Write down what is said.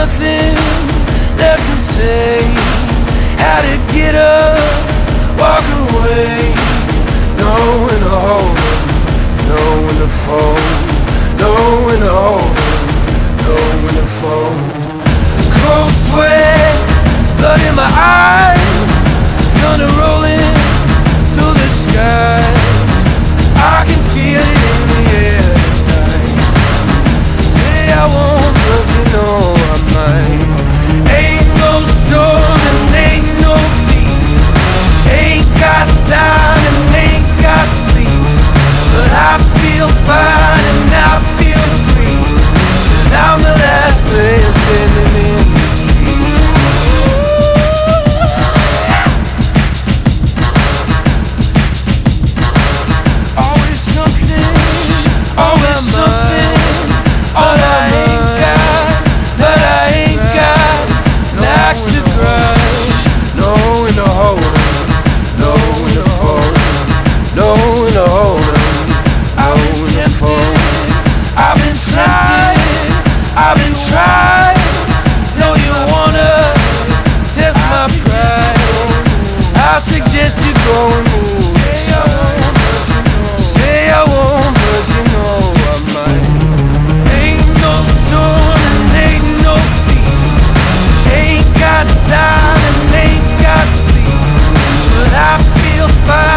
nothing left to say. How to get up, walk away. Know when to hold 'em, know when to fold. Know when to hold 'em, know when to fold. Cold sweat, blood in my eyes, thunder rolling through the skies. I can feel it in the air tonight. Say I won't, but you know I might. Ain't no storm and ain't no thief, ain't got time and ain't got sleep, but I feel fine and I feel free, 'cause I'm the last man standing in the street. Always something, always something, all I ain't got, but I ain't got an axe to grind. Know when to hold 'em, know when to fold, know when to hold 'em, know when to fold. I've been tempted, I've been tried. Know you wanna test my pride. I suggest you go and move aside. Say I won't, but you know I might. Ain't no storm and ain't no thief, ain't got time and ain't got sleep, but I feel fine.